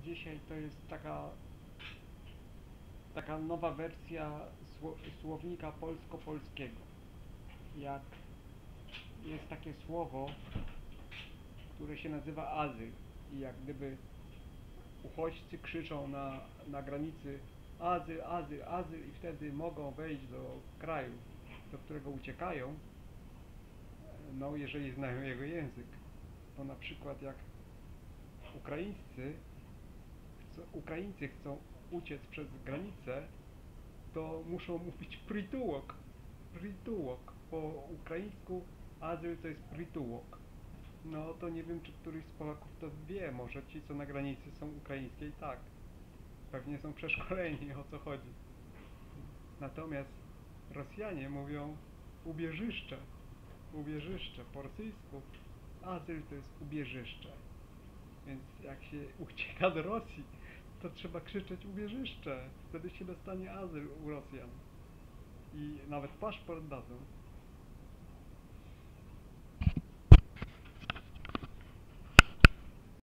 dzisiaj to jest taka nowa wersja słownika polsko-polskiego. Jak jest takie słowo, które się nazywa azyl i jak gdyby uchodźcy krzyczą na granicy azyl, azyl, azyl i wtedy mogą wejść do kraju, do którego uciekają, no jeżeli znają jego język. Bo na przykład jak Ukraińcy chcą uciec przez granicę, to muszą mówić pritułok, pritułok. Po ukraińsku azyl to jest pritułok. No to nie wiem, czy któryś z Polaków to wie, może ci, co na granicy są ukraińskiej, tak. Pewnie są przeszkoleni, o co chodzi. Natomiast Rosjanie mówią ubieżyszcze, ubieżyszcze. Po rosyjsku azyl to jest ubieżyszcze. Więc jak się ucieka do Rosji, to trzeba krzyczeć ubieżyszcze. Wtedy się dostanie azyl u Rosjan. I nawet paszport dadzą.